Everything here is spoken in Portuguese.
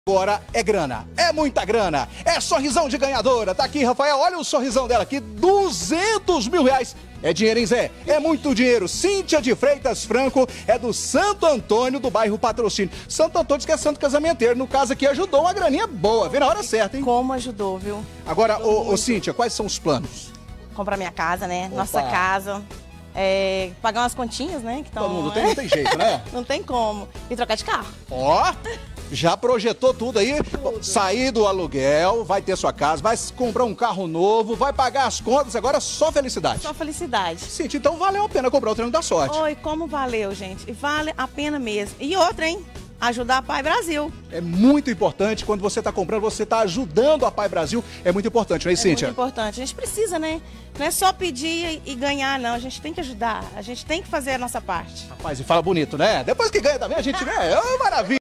Agora é grana, é muita grana, é sorrisão de ganhadora. Tá aqui, Rafael, olha o sorrisão dela aqui, 200 mil reais. É dinheiro, hein, Zé? É muito dinheiro. Cíntia de Freitas Franco é do Santo Antônio, do bairro Patrocínio. Santo Antônio que é santo casamenteiro, no caso aqui ajudou uma graninha boa, vem na hora certa, hein? Como ajudou, viu? Agora, ô Cíntia, quais são os planos? Comprar minha casa, né? Opa. Nossa casa. Pagar umas continhas, né? Que tão, Todo mundo tem, não tem jeito, né? Não tem como. E trocar de carro. Ó, já projetou tudo aí, sair do aluguel, vai ter sua casa, vai comprar um carro novo, vai pagar as contas, agora só felicidade. Só felicidade. Cíntia, então valeu a pena comprar o Triângulo da Sorte. Oi, como valeu, gente? E vale a pena mesmo. E outra, hein? Ajudar a Pai Brasil. É muito importante, quando você está comprando, você está ajudando a Pai Brasil, é muito importante, não é, Cíntia? É muito importante. A gente precisa, né? Não é só pedir e ganhar, não. A gente tem que ajudar. A gente tem que fazer a nossa parte. Rapaz, e fala bonito, né? Depois que ganha também, a gente ganha. É uma maravilha.